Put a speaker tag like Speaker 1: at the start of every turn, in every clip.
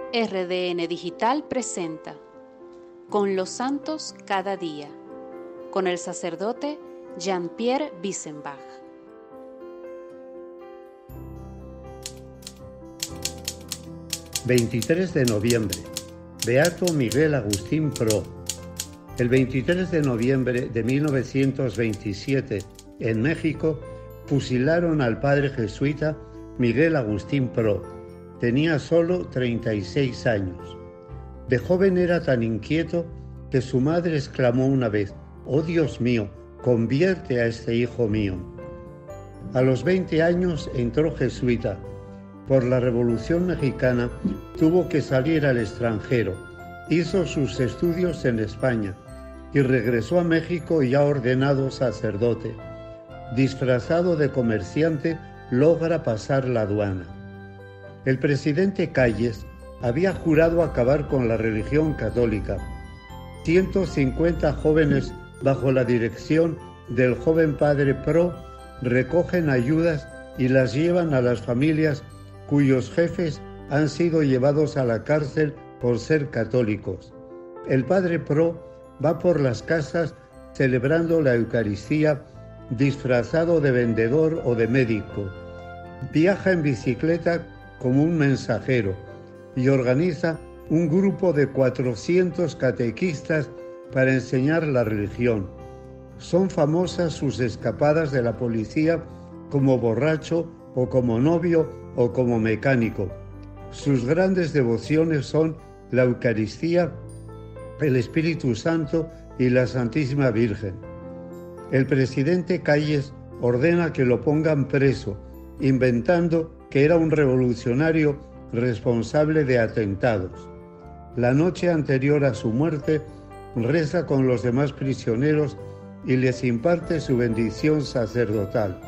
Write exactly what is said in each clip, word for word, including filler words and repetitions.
Speaker 1: R D N Digital presenta Con los Santos cada día, con el sacerdote Jean-Pierre Bissenbach.
Speaker 2: veintitrés de noviembre, Beato Miguel Agustín Pro. El veintitrés de noviembre de mil novecientos veintisiete, en México, fusilaron al padre jesuita Miguel Agustín Pro. Tenía solo treinta y seis años. De joven era tan inquieto que su madre exclamó una vez: «Oh Dios mío, convierte a este hijo mío». A los veinte años entró jesuita. Por la Revolución Mexicana tuvo que salir al extranjero. Hizo sus estudios en España y regresó a México ya ordenado sacerdote. Disfrazado de comerciante, logra pasar la aduana. El presidente Calles había jurado acabar con la religión católica. ciento cincuenta jóvenes, bajo la dirección del joven padre Pro, recogen ayudas y las llevan a las familias cuyos jefes han sido llevados a la cárcel por ser católicos. El padre Pro va por las casas celebrando la Eucaristía disfrazado de vendedor o de médico. Viaja en bicicleta como un mensajero y organiza un grupo de cuatrocientos catequistas para enseñar la religión. Son famosas sus escapadas de la policía como borracho o como novio o como mecánico. Sus grandes devociones son la Eucaristía, el Espíritu Santo y la Santísima Virgen. El presidente Calles ordena que lo pongan preso, inventando que era un revolucionario responsable de atentados. La noche anterior a su muerte, reza con los demás prisioneros y les imparte su bendición sacerdotal.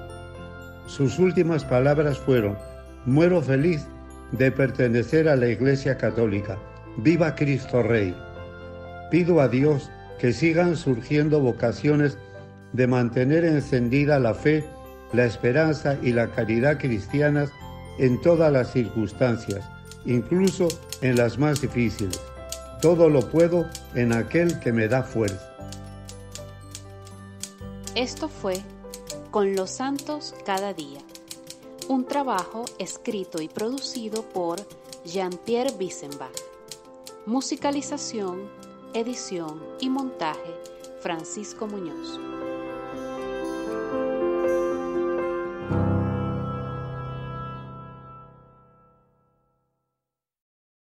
Speaker 2: Sus últimas palabras fueron: «Muero feliz de pertenecer a la Iglesia Católica. ¡Viva Cristo Rey!». Pido a Dios que sigan surgiendo vocaciones de mantener encendida la fe, la esperanza y la caridad cristianas en todas las circunstancias, incluso en las más difíciles. Todo lo puedo en aquel que me da fuerza.
Speaker 1: Esto fue Con los Santos cada día, un trabajo escrito y producido por Jean-Pierre Bissenbach. Musicalización, edición y montaje, Francisco Muñoz.